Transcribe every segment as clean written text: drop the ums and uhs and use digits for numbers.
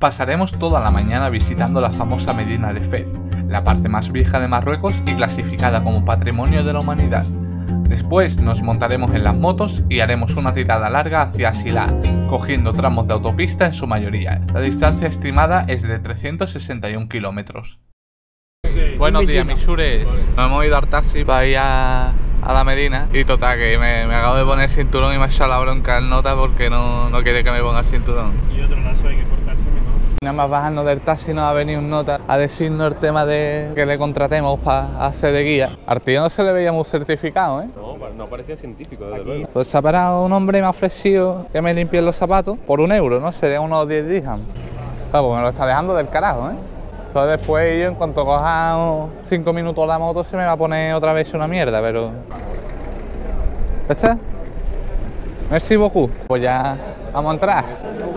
Pasaremos toda la mañana visitando la famosa Medina de Fez, la parte más vieja de Marruecos y clasificada como Patrimonio de la Humanidad. Después nos montaremos en las motos y haremos una tirada larga hacia Asila, cogiendo tramos de autopista en su mayoría. La distancia estimada es de 361 kilómetros. Buenos días, mis sures. Nos hemos ido al taxi para ir a la Medina y total que me acabo de poner el cinturón y me ha echado la bronca el nota porque no quiere que me ponga el cinturón. Y otro lazo hay que cortarse mejor. Nada más bajando del taxi nos ha venido un nota a decirnos el tema de que le contratemos para hacer de guía. Al tío no se le veía muy certificado, ¿eh? No parecía científico, desde luego. Pues se ha parado un hombre y me ha ofrecido que me limpie los zapatos por €1, ¿no? Serían unos 10 dirhams. Claro, pues me lo está dejando del carajo, ¿eh? Entonces después yo en cuanto coja 5 minutos la moto se me va a poner otra vez una mierda, pero... ¿Está? Merci beaucoup. Pues ya vamos a entrar.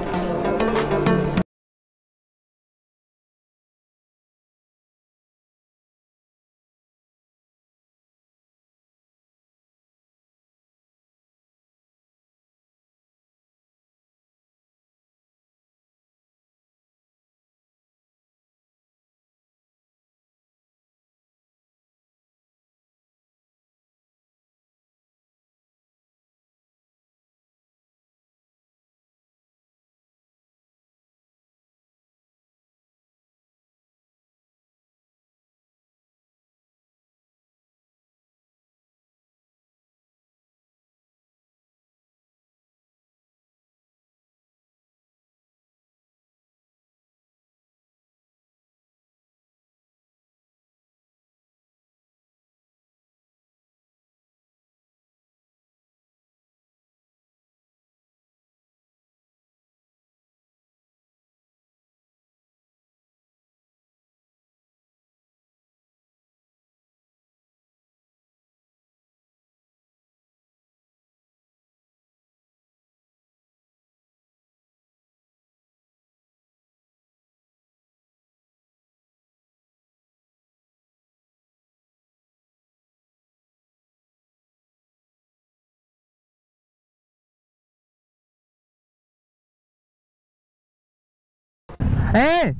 ¡Eh!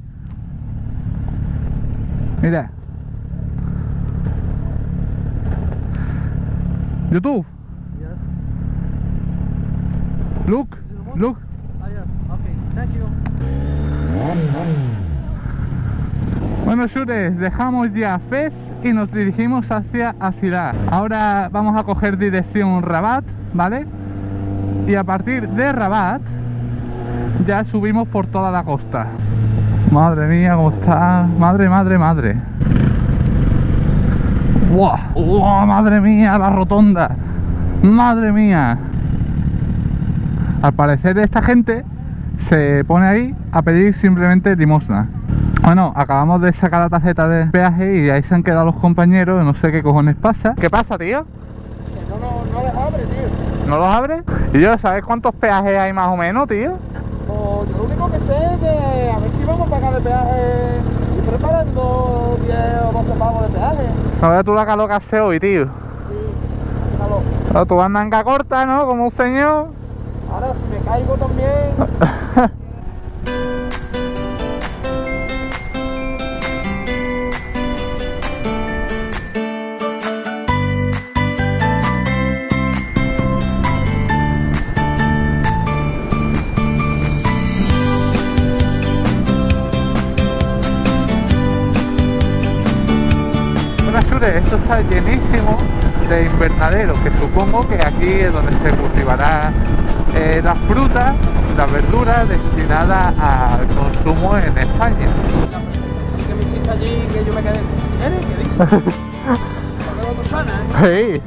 Mira. YouTube. Yes. Look. Look. Ah, yes. Okay. Thank you. Bueno, Shures, dejamos ya Fez y nos dirigimos hacia Asila. Ahora vamos a coger dirección Rabat, ¿vale? Y a partir de Rabat ya subimos por toda la costa. Madre mía, cómo está. Madre. ¡Wow! ¡Wow! Madre mía, la rotonda. Madre mía. Al parecer esta gente se pone ahí a pedir simplemente limosna. Bueno, acabamos de sacar la tarjeta de peaje y ahí se han quedado los compañeros. No sé qué cojones pasa. ¿Qué pasa, tío? No les abre, tío. ¿No los abre? ¿Y yo sabes cuántos peajes hay más o menos, tío? Yo lo único que sé es que a ver si vamos a pagar de peaje y preparando 10 o 12 pavos de peaje. No veas tú la calor que hace hoy, tío. Sí, calor. Pero tú vas en manga corta, ¿no? Como un señor. Ahora si me caigo también. Esto está llenísimo de invernaderos, que supongo que aquí es donde se cultivará las frutas, las verduras destinadas al consumo en España. Que me hiciste allí que yo me quedé. ¿Qué dices? Sí.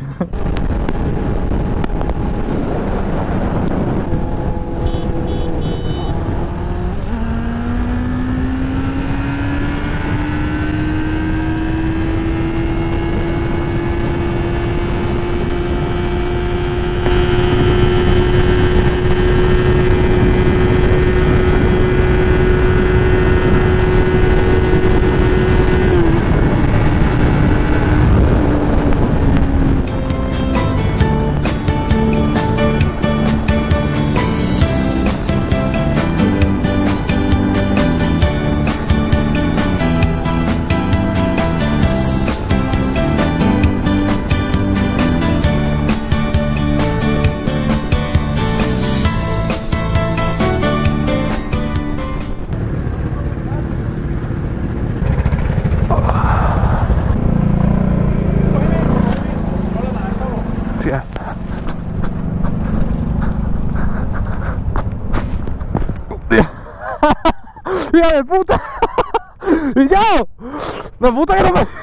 ¡Hija de puta! ¡Y yo! ¡La puta que no me...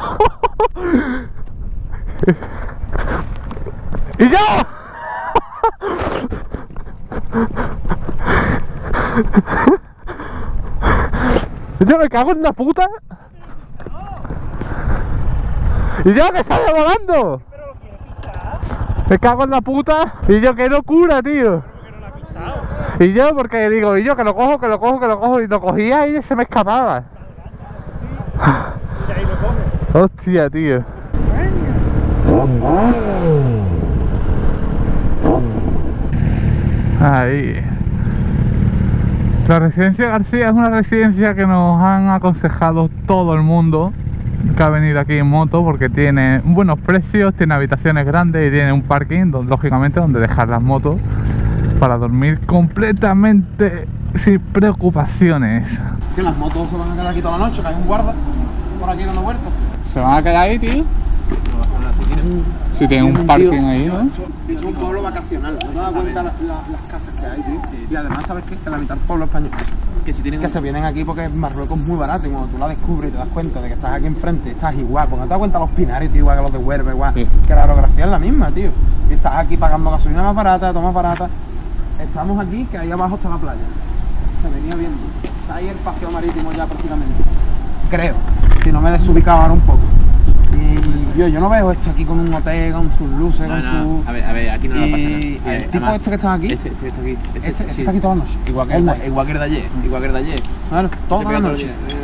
¡Y yo! ¡Yo me cago en la puta! ¡Y yo que sale volando! Me cago en la puta. Y yo, qué locura, tío. Y yo, porque digo, y yo que lo cojo, que lo cojo, que lo cojo. Y lo cogía y se me escapaba. Hostia, tío. Ahí. La residencia García es una residencia que nos han aconsejado todo el mundo que ha venido aquí en moto, porque tiene buenos precios, tiene habitaciones grandes y tiene un parking lógicamente donde dejar las motos para dormir completamente sin preocupaciones. Que las motos se van a quedar aquí toda la noche, que hay un guarda por aquí dando vueltas. ¿Se van a quedar ahí, tío? Si tienen un parking ahí, ¿no? Esto es un pueblo vacacional, ¿no te das cuenta las casas que hay, tío? Y además, ¿sabes qué? Que la mitad del pueblo español que se vienen aquí porque Marruecos es muy barato, y cuando tú la descubres y te das cuenta de que estás aquí enfrente, estás igual, porque no te das cuenta los pinares, tío, igual que los de Huelva, igual, sí. Que la orografía es la misma, tío. Y estás aquí pagando gasolina más barata, todo más barata. Estamos aquí, que ahí abajo está la playa. Se venía viendo. Está ahí el paseo marítimo ya prácticamente. Creo, si no me he desubicado ahora un poco. Y yo no veo esto aquí con un hotel, con sus luces, con su... A ver, aquí no pasa nada. El tipo este que está aquí, Este está aquí. ese está aquí toda la noche. Igual que el de ayer. Claro, toda la noche.